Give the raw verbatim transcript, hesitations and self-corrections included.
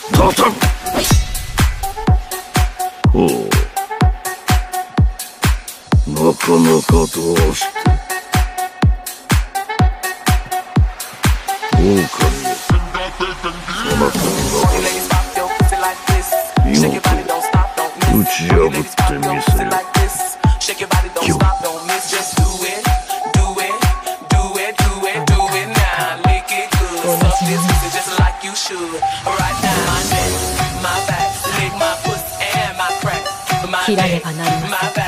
叩く。ほう。なかなかどうして。狼。そなたの見事打ち破ってみせよ。今日切らねばなりません。